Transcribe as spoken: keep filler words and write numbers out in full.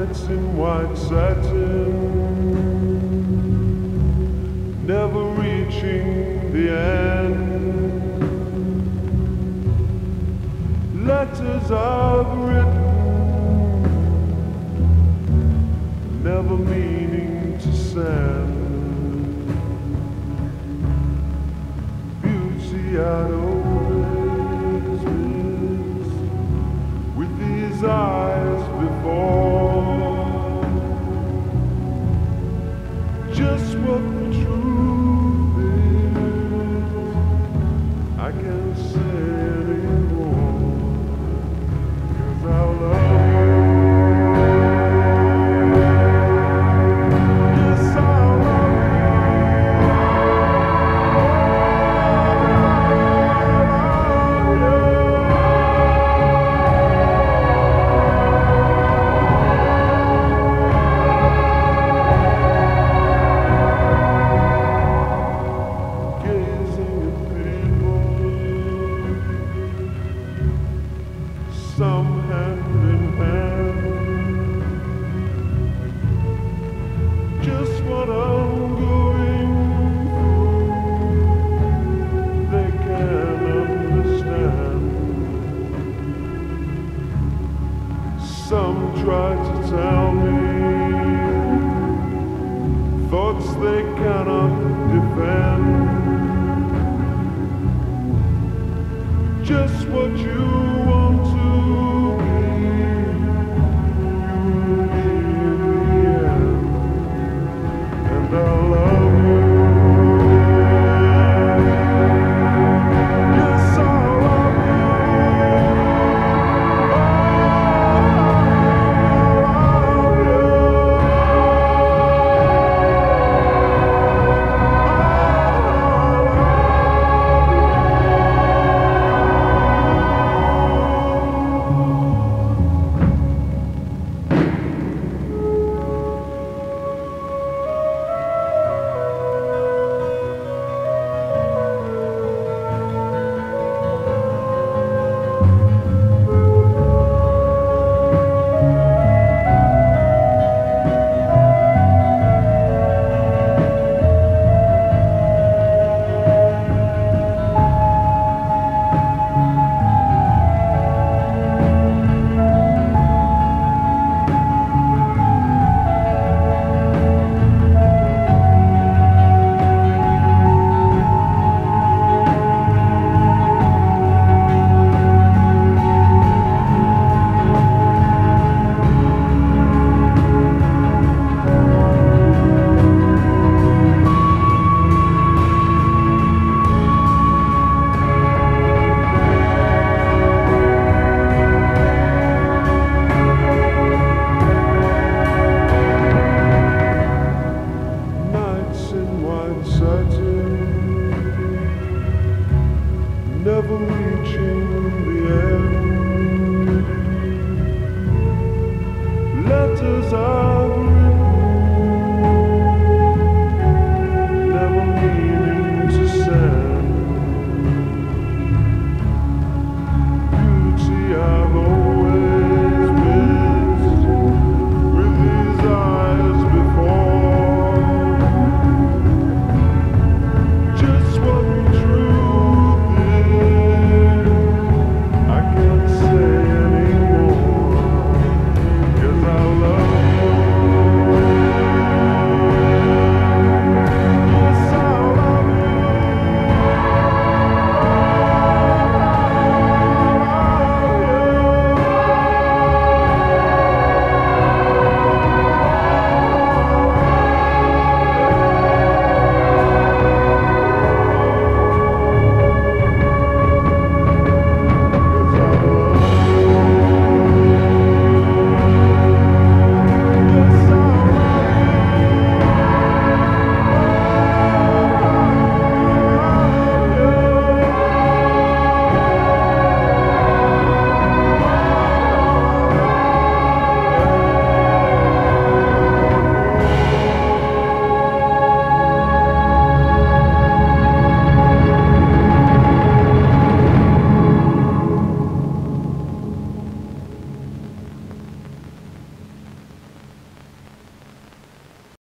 nights in white satin, never reaching the end. Letters I've written, never meaning to send. Beauty I'd always miss with these eyes before. Just what the truth is, I can't say anymore, 'cause I love you. Yes, I love some hand in hand. Just what I'm going through, they can't understand. Some try to tell me thoughts they cannot defend. Just what you want to never reaching the end. Letters I've